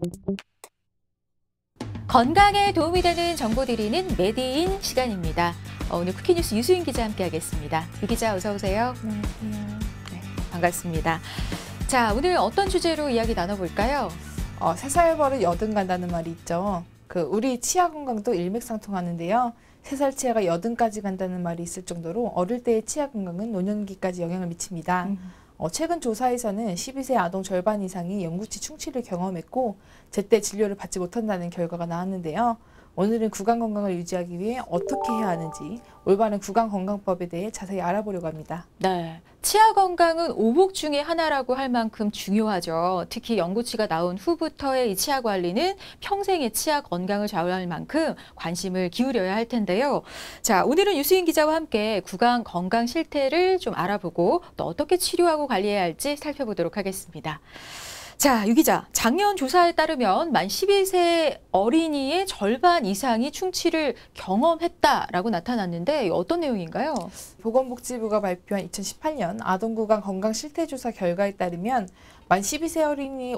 건강에 도움이 되는 정보 드리는 메디인 시간입니다. 오늘 쿠키뉴스 유수인 기자 함께하겠습니다. 유 기자 어서 오세요. 안녕하세요. 네, 반갑습니다. 자, 오늘 어떤 주제로 이야기 나눠볼까요? 3살 버릇 여든 간다는 말이 있죠. 우리 치아 건강도 일맥상통하는데요. 3살 치아가 여든까지 간다는 말이 있을 정도로 어릴 때의 치아 건강은 노년기까지 영향을 미칩니다. 최근 조사에서는 12세 아동 절반 이상이 영구치 충치를 경험했고 제때 진료를 받지 못한다는 결과가 나왔는데요. 오늘은 구강 건강을 유지하기 위해 어떻게 해야 하는지 올바른 구강 건강법에 대해 자세히 알아보려고 합니다. 네, 치아 건강은 오복 중에 하나라고 할 만큼 중요하죠. 특히 영구치가 나온 후부터의 이 치아 관리는 평생의 치아 건강을 좌우할 만큼 관심을 기울여야 할 텐데요. 자, 오늘은 유수인 기자와 함께 구강 건강 실태를 좀 알아보고 또 어떻게 치료하고 관리해야 할지 살펴보도록 하겠습니다. 자, 유 기자, 작년 조사에 따르면 만 12세 어린이의 절반 이상이 충치를 경험했다라고 나타났는데 어떤 내용인가요? 보건복지부가 발표한 2018년 아동구강 건강실태조사 결과에 따르면 만 12세 어린이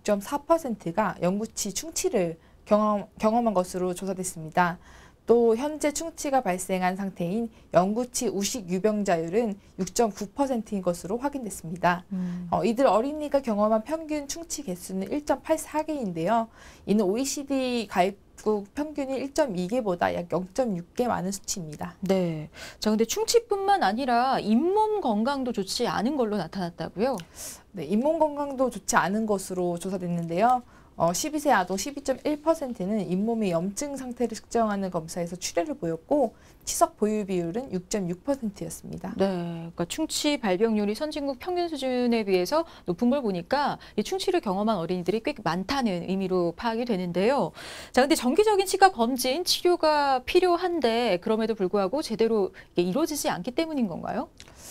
56.4%가 영구치 충치를 경험한 것으로 조사됐습니다. 또 현재 충치가 발생한 상태인 영구치 우식 유병자율은 6.9%인 것으로 확인됐습니다. 이들 어린이가 경험한 평균 충치 개수는 1.84개인데요. 이는 OECD 가입국 평균이 1.2개보다 약 0.6개 많은 수치입니다. 네. 자, 근데 충치뿐만 아니라 잇몸 건강도 좋지 않은 걸로 나타났다고요? 네, 잇몸 건강도 좋지 않은 것으로 조사됐는데요. 12세 아동 12.1%는 잇몸의 염증 상태를 측정하는 검사에서 출혈을 보였고 치석 보유 비율은 6.6%였습니다. 네, 그러니까 충치 발병률이 선진국 평균 수준에 비해서 높은 걸 보니까 이 충치를 경험한 어린이들이 꽤 많다는 의미로 파악이 되는데요. 자, 근데 정기적인 치과 검진, 치료가 필요한데 그럼에도 불구하고 제대로 이게 이루어지지 않기 때문인 건가요?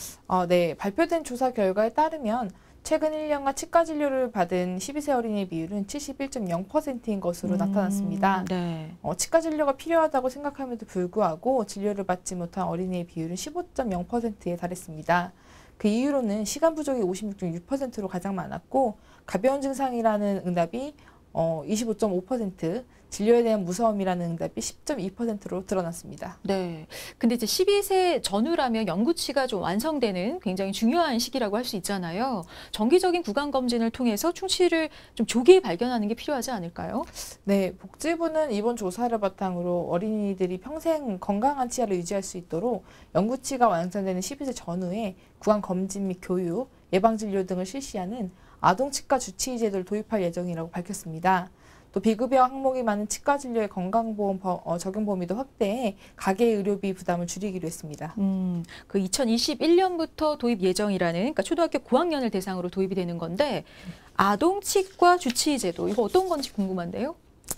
네, 발표된 조사 결과에 따르면 최근 1년간 치과 진료를 받은 12세 어린이의 비율은 71.0%인 것으로 나타났습니다. 네. 치과 진료가 필요하다고 생각함에도 불구하고 진료를 받지 못한 어린이의 비율은 15.0%에 달했습니다. 그 이유로는 시간 부족이 56.6%로 가장 많았고 가벼운 증상이라는 응답이 25.5%, 진료에 대한 무서움이라는 응답이 10.2%로 드러났습니다. 네. 근데 이제 12세 전후라면 영구치가 좀 완성되는 굉장히 중요한 시기라고 할 수 있잖아요. 정기적인 구강 검진을 통해서 충치를 좀 조기에 발견하는 게 필요하지 않을까요? 네, 복지부는 이번 조사를 바탕으로 어린이들이 평생 건강한 치아를 유지할 수 있도록 영구치가 완성되는 12세 전후에 구강 검진 및 교육, 예방진료 등을 실시하는 아동치과 주치의 제도를 도입할 예정이라고 밝혔습니다. 또 비급여 항목이 많은 치과 진료의 건강보험 적용 범위도 확대해 가계 의료비 부담을 줄이기로 했습니다. 그 2021년부터 도입 예정이라는, 그러니까 초등학교 고학년을 대상으로 도입이 되는 건데 아동치과 주치의 제도, 이거 어떤 건지 궁금한데요?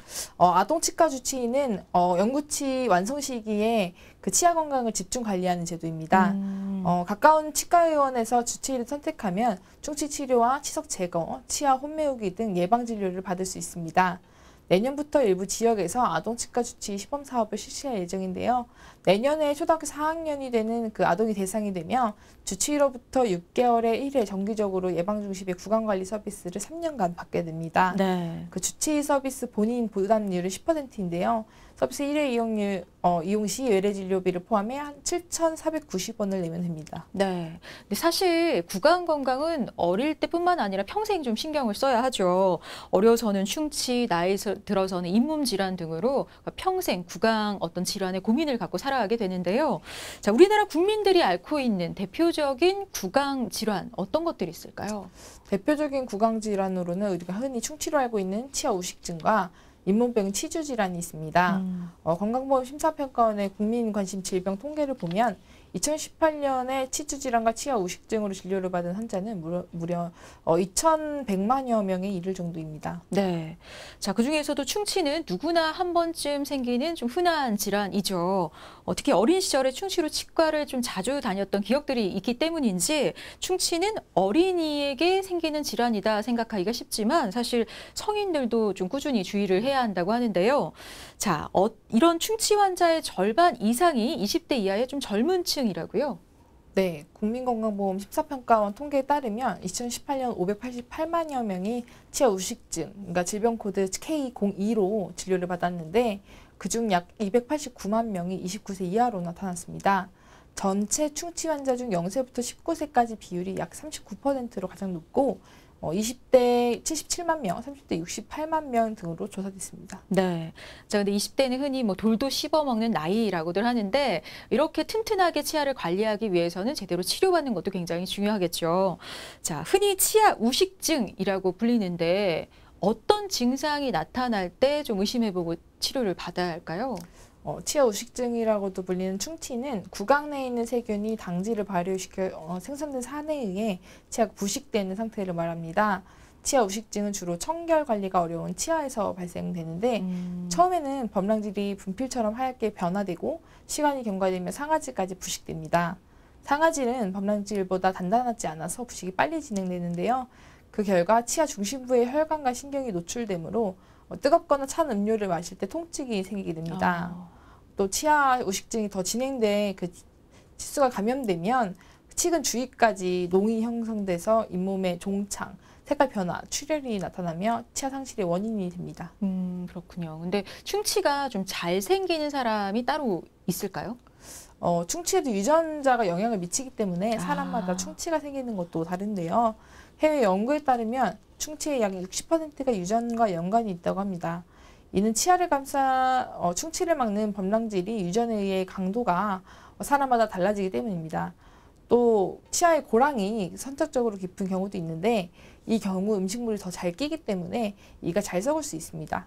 아동치과 주치의는 영구치 완성 시기에 그 치아 건강을 집중 관리하는 제도입니다. 가까운 치과의원에서 주치의를 선택하면 충치 치료와 치석 제거, 치아 혼매우기 등 예방 진료를 받을 수 있습니다. 내년부터 일부 지역에서 아동치과 주치의 시범 사업을 실시할 예정인데요. 내년에 초등학교 4학년이 되는 그 아동이 대상이 되며 주치의로부터 6개월에 1회 정기적으로 예방중심의 구강관리 서비스를 3년간 받게 됩니다. 네. 그 주치의 서비스 본인 부담률은 10%인데요. 서비스 1회 이용 시 외래진료비를 포함해 한 7,490원을 내면 됩니다. 네. 근데 사실 구강 건강은 어릴 때뿐만 아니라 평생 좀 신경을 써야 하죠. 어려서는 충치, 나이 들어서는 잇몸 질환 등으로 평생 구강 어떤 질환에 고민을 갖고 살아가게 되는데요. 자, 우리나라 국민들이 앓고 있는 대표적인 구강 질환 어떤 것들이 있을까요? 대표적인 구강 질환으로는 우리가 흔히 충치로 알고 있는 치아 우식증과 잇몸병 치주 질환이 있습니다. 건강보험 심사평가원의 국민관심질병 통계를 보면 2018년에 치주 질환과 치아 우식증으로 진료를 받은 환자는 무려 2,100만여 명에 이를 정도입니다. 네. 자, 그중에서도 충치는 누구나 한 번쯤 생기는 좀 흔한 질환이죠. 특히 어린 시절에 충치로 치과를 좀 자주 다녔던 기억들이 있기 때문인지 충치는 어린이에게 생기는 질환이다 생각하기가 쉽지만 사실 성인들도 좀 꾸준히 주의를 해야 한다고 하는데요. 자, 이런 충치 환자의 절반 이상이 20대 이하의 좀 젊은 층이라고요? 네, 국민건강보험 심사평가원 통계에 따르면 2018년 588만여 명이 치아 우식증, 그러니까 질병 코드 K02로 진료를 받았는데 그중 약 289만 명이 29세 이하로 나타났습니다. 전체 충치 환자 중 0세부터 19세까지 비율이 약 39%로 가장 높고 20대 77만 명, 30대 68만 명 등으로 조사됐습니다. 네. 자, 근데 20대는 흔히 뭐 돌도 씹어 먹는 나이라고들 하는데 이렇게 튼튼하게 치아를 관리하기 위해서는 제대로 치료받는 것도 굉장히 중요하겠죠. 자, 흔히 치아 우식증이라고 불리는데 어떤 증상이 나타날 때 좀 의심해보고 치료를 받아야 할까요? 치아 우식증이라고도 불리는 충치는 구강 내에 있는 세균이 당질을 발효시켜 생성된 산에 의해 치아가 부식되는 상태를 말합니다. 치아 우식증은 주로 청결 관리가 어려운 치아에서 발생되는데 처음에는 범랑질이 분필처럼 하얗게 변화되고 시간이 경과되면 상아질까지 부식됩니다. 상아질은 범랑질보다 단단하지 않아서 부식이 빨리 진행되는데요. 그 결과 치아 중심부의 혈관과 신경이 노출되므로 뜨겁거나 찬 음료를 마실 때 통증이 생기게 됩니다. 또 치아 우식증이 더 진행돼 그 치수가 감염되면 치근 주위까지 농이 형성돼서 잇몸의 종창, 색깔 변화, 출혈이 나타나며 치아 상실의 원인이 됩니다. 그렇군요. 근데 충치가 좀 잘 생기는 사람이 따로 있을까요? 충치에도 유전자가 영향을 미치기 때문에 사람마다 충치가 생기는 것도 다른데요. 해외 연구에 따르면 충치의 약 60%가 유전과 연관이 있다고 합니다. 이는 치아를 충치를 막는 범랑질이 유전에 의해 강도가 사람마다 달라지기 때문입니다. 또 치아의 고랑이 선천적으로 깊은 경우도 있는데 이 경우 음식물이 더 잘 끼기 때문에 이가 잘 썩을 수 있습니다.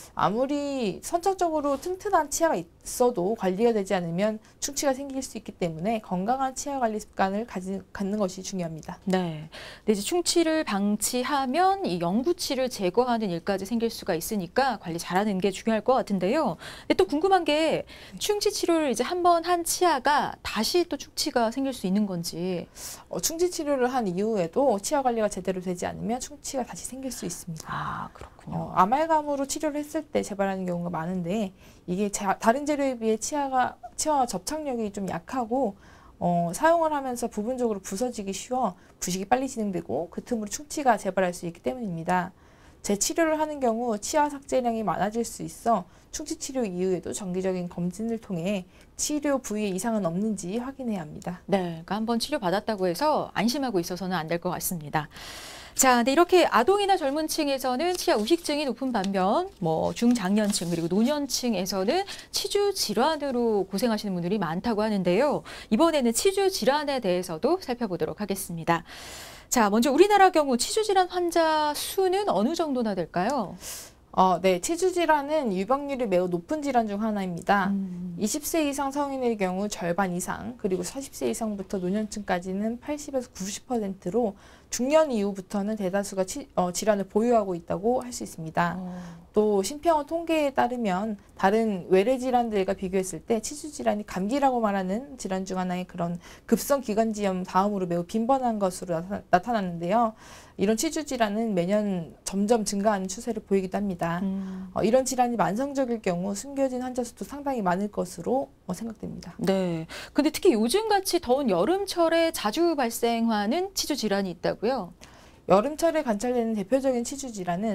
아무리 선천적으로 튼튼한 치아가 있어도 관리가 되지 않으면 충치가 생길 수 있기 때문에 건강한 치아 관리 습관을 갖는 것이 중요합니다. 네. 근데 이제 충치를 방치하면 이 영구치를 제거하는 일까지 생길 수가 있으니까 관리 잘하는 게 중요할 것 같은데요. 근데 또 궁금한 게 충치 치료를 이제 한 번 한 치아가 다시 또 충치가 생길 수 있는 건지. 충치 치료를 한 이후에도 치아 관리가 제대로 되지 않으면 충치가 다시 생길 수 있습니다. 아, 그렇군요. 아말감으로 치료를 했을 때 재발하는 경우가 많은데 이게 다른 재료에 비해 치아와 접착력이 좀 약하고 사용을 하면서 부분적으로 부서지기 쉬워 부식이 빨리 진행되고 그 틈으로 충치가 재발할 수 있기 때문입니다. 재치료를 하는 경우 치아 삭제량이 많아질 수 있어 충치 치료 이후에도 정기적인 검진을 통해 치료 부위에 이상은 없는지 확인해야 합니다. 네, 그러니까 한번 치료받았다고 해서 안심하고 있어서는 안 될 것 같습니다. 자, 근데 이렇게 아동이나 젊은 층에서는 치아 우식증이 높은 반면 중장년층 그리고 노년층에서는 치주 질환으로 고생하시는 분들이 많다고 하는데요. 이번에는 치주 질환에 대해서도 살펴보도록 하겠습니다. 자, 먼저 우리나라 경우 치주 질환 환자 수는 어느 정도나 될까요? 네, 치주 질환은 유병률이 매우 높은 질환 중 하나입니다. 20세 이상 성인의 경우 절반 이상, 그리고 40세 이상부터 노년층까지는 80에서 90%로 중년 이후부터는 대다수가 질환을 보유하고 있다고 할 수 있습니다. 또 심평원 통계에 따르면 다른 외래 질환들과 비교했을 때 치주 질환이 감기라고 말하는 질환 중 하나의 그런 급성 기관지염 다음으로 매우 빈번한 것으로 나타났는데요. 이런 치주 질환은 매년 점점 증가하는 추세를 보이기도 합니다. 이런 질환이 만성적일 경우 숨겨진 환자 수도 상당히 많을 것으로 생각됩니다. 네. 근데 특히 요즘같이 더운 여름철에 자주 발생하는 치주 질환이 있다고요? 여름철에 관찰되는 대표적인 치주 질환은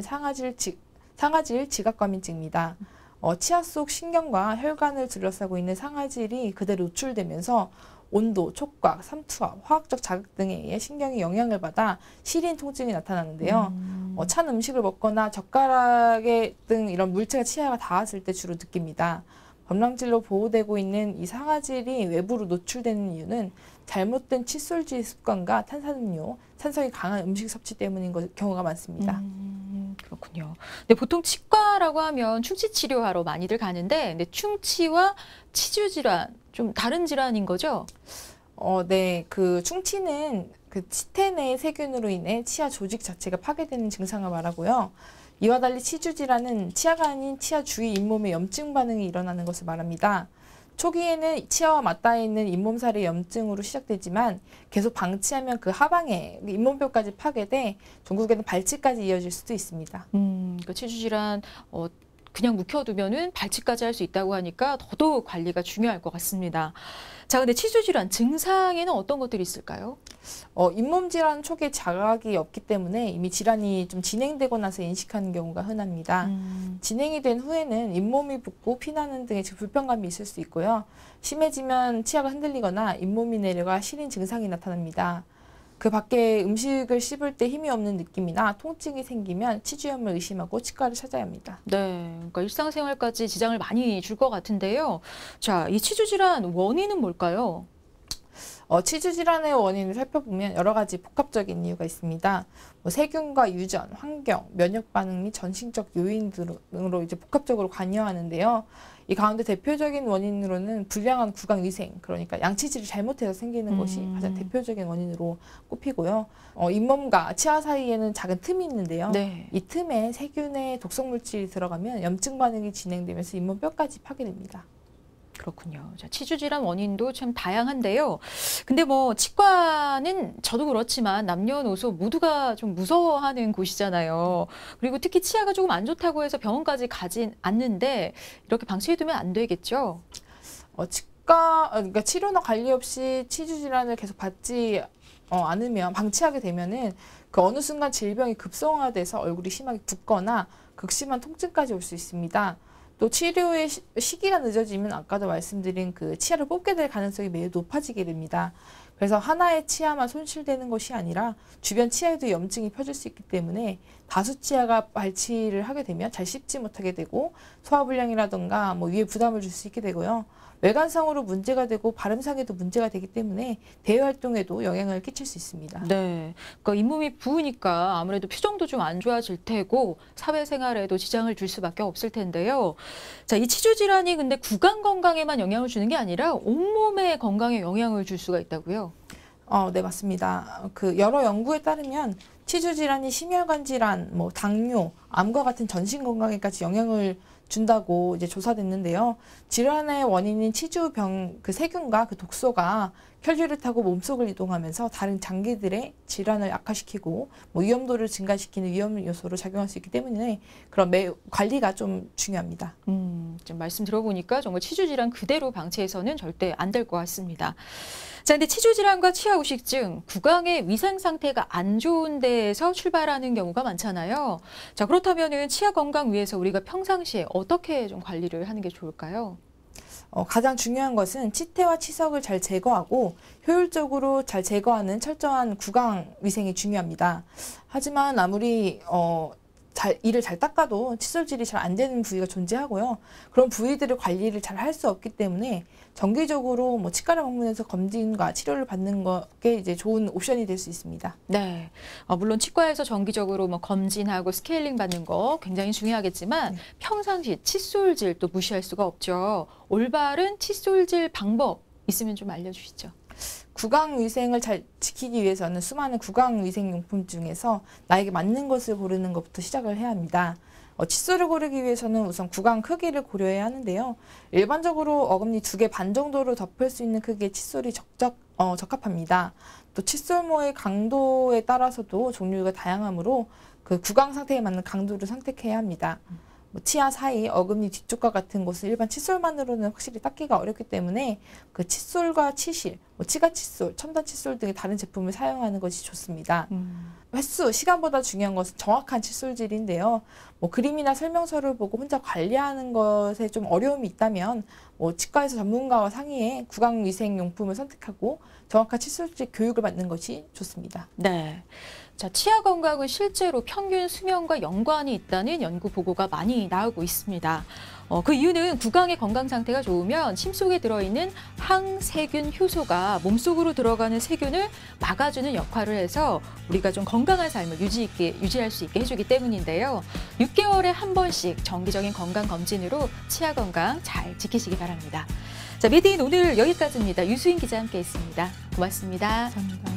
상아질 지각과민증입니다. 치아 속 신경과 혈관을 둘러싸고 있는 상아질이 그대로 노출되면서 온도, 촉각, 삼투압, 화학적 자극 등에 의해 신경이 영향을 받아 시린 통증이 나타나는데요. 찬 음식을 먹거나 젓가락에 등 이런 물체가 치아가 닿았을 때 주로 느낍니다. 범랑질로 보호되고 있는 이 상아질이 외부로 노출되는 이유는 잘못된 칫솔질 습관과 탄산음료, 산성이 강한 음식 섭취 때문인 경우가 많습니다. 그렇군요. 근데 보통 치과라고 하면 충치 치료하러 많이들 가는데, 근데 충치와 치주 질환 좀 다른 질환인 거죠? 네, 그 충치는 그 치태 내 세균으로 인해 치아 조직 자체가 파괴되는 증상을 말하고요. 이와 달리 치주 질환은 치아가 아닌 치아 주위 잇몸에 염증 반응이 일어나는 것을 말합니다. 초기에는 치아와 맞닿아 있는 잇몸살의 염증으로 시작되지만 계속 방치하면 그 하방에 잇몸뼈까지 파괴돼 종국에는 발치까지 이어질 수도 있습니다. 그 치주 질환 그냥 묵혀두면은 발치까지 할 수 있다고 하니까 더더욱 관리가 중요할 것 같습니다. 자, 근데 치주 질환 증상에는 어떤 것들이 있을까요? 잇몸 질환 초기에 자각이 없기 때문에 이미 질환이 좀 진행되고 나서 인식하는 경우가 흔합니다. 진행이 된 후에는 잇몸이 붓고 피나는 등의 불편감이 있을 수 있고요. 심해지면 치아가 흔들리거나 잇몸이 내려가 시린 증상이 나타납니다. 그 밖에 음식을 씹을 때 힘이 없는 느낌이나 통증이 생기면 치주염을 의심하고 치과를 찾아야 합니다. 네, 그러니까 일상생활까지 지장을 많이 줄 것 같은데요. 자, 이 치주 질환 원인은 뭘까요? 치주 질환의 원인을 살펴보면 여러 가지 복합적인 이유가 있습니다. 세균과 유전, 환경, 면역 반응 및 전신적 요인 등으로 이제 복합적으로 관여하는데요. 이 가운데 대표적인 원인으로는 불량한 구강 위생, 그러니까 양치질을 잘못해서 생기는 것이 가장 대표적인 원인으로 꼽히고요. 잇몸과 치아 사이에는 작은 틈이 있는데요. 네. 이 틈에 세균의 독성 물질이 들어가면 염증 반응이 진행되면서 잇몸 뼈까지 파괴됩니다. 그렇군요. 자, 치주 질환 원인도 참 다양한데요. 근데 뭐 치과는 저도 그렇지만 남녀노소 모두가 좀 무서워하는 곳이잖아요. 그리고 특히 치아가 조금 안 좋다고 해서 병원까지 가진 않는데 이렇게 방치해두면 안 되겠죠? 그러니까 치료나 관리 없이 치주 질환을 계속 받지 않으면 방치하게 되면은 그 어느 순간 질병이 급성화돼서 얼굴이 심하게 붓거나 극심한 통증까지 올 수 있습니다. 또 치료의 시기가 늦어지면 아까도 말씀드린 그 치아를 뽑게 될 가능성이 매우 높아지게 됩니다. 그래서 하나의 치아만 손실되는 것이 아니라 주변 치아에도 염증이 퍼질 수 있기 때문에 다수 치아가 발치를 하게 되면 잘 씹지 못하게 되고 소화불량이라던가 위에 부담을 줄 수 있게 되고요. 외관상으로 문제가 되고 발음상에도 문제가 되기 때문에 대외 활동에도 영향을 끼칠 수 있습니다. 네, 그러니까 잇몸이 부으니까 아무래도 표정도 좀 안 좋아질 테고 사회생활에도 지장을 줄 수밖에 없을 텐데요. 자, 이 치주 질환이 근데 구강 건강에만 영향을 주는 게 아니라 온몸의 건강에 영향을 줄 수가 있다고요? 네, 맞습니다. 그 여러 연구에 따르면 치주 질환이 심혈관 질환, 당뇨, 암과 같은 전신 건강에까지 영향을 준다고 이제 조사됐는데요. 질환의 원인인 치주병 그 세균과 그 독소가 혈류를 타고 몸속을 이동하면서 다른 장기들의 질환을 악화시키고 위험도를 증가시키는 위험 요소로 작용할 수 있기 때문에 그런 관리가 좀 중요합니다. 좀 말씀 들어보니까 정말 치주 질환 그대로 방치해서는 절대 안 될 것 같습니다. 자, 근데 치주 질환과 치아 후식증, 구강의 위생 상태가 안 좋은 데에서 출발하는 경우가 많잖아요. 자, 그렇다면은 치아 건강 위해서 우리가 평상시에 어떻게 좀 관리를 하는 게 좋을까요? 가장 중요한 것은 치태와 치석을 잘 제거하고 효율적으로 잘 제거하는 철저한 구강 위생이 중요합니다. 하지만 아무리 이를 잘 닦아도 칫솔질이 잘 안 되는 부위가 존재하고요. 그런 부위들을 관리를 잘 할 수 없기 때문에 정기적으로 치과를 방문해서 검진과 치료를 받는 게 이제 좋은 옵션이 될 수 있습니다. 네, 물론 치과에서 정기적으로 검진하고 스케일링 받는 거 굉장히 중요하겠지만 평상시 칫솔질 또 무시할 수가 없죠. 올바른 칫솔질 방법 있으면 좀 알려주시죠. 구강 위생을 잘 지키기 위해서는 수많은 구강 위생 용품 중에서 나에게 맞는 것을 고르는 것부터 시작을 해야 합니다. 칫솔을 고르기 위해서는 우선 구강 크기를 고려해야 하는데요. 일반적으로 어금니 2개 반 정도로 덮을 수 있는 크기의 칫솔이 적합합니다. 또 칫솔모의 강도에 따라서도 종류가 다양하므로 그 구강 상태에 맞는 강도를 선택해야 합니다. 치아 사이, 어금니 뒤쪽과 같은 곳을 일반 칫솔만으로는 확실히 닦기가 어렵기 때문에 그 칫솔과 치실, 치가 칫솔, 첨단 칫솔 등의 다른 제품을 사용하는 것이 좋습니다. 횟수, 시간보다 중요한 것은 정확한 칫솔질인데요. 그림이나 설명서를 보고 혼자 관리하는 것에 좀 어려움이 있다면 치과에서 전문가와 상의해 구강위생용품을 선택하고 정확한 칫솔질 교육을 받는 것이 좋습니다. 네. 자, 치아 건강은 실제로 평균 수명과 연관이 있다는 연구 보고가 많이 나오고 있습니다. 그 이유는 구강의 건강 상태가 좋으면 침 속에 들어있는 항세균 효소가 몸속으로 들어가는 세균을 막아주는 역할을 해서 우리가 좀 건강한 삶을 유지할 수 있게 해주기 때문인데요. 6개월에 한 번씩 정기적인 건강 검진으로 치아 건강 잘 지키시기 바랍니다. 자, 미디인 오늘 여기까지입니다. 유수인 기자와 함께했습니다. 고맙습니다. 감사합니다.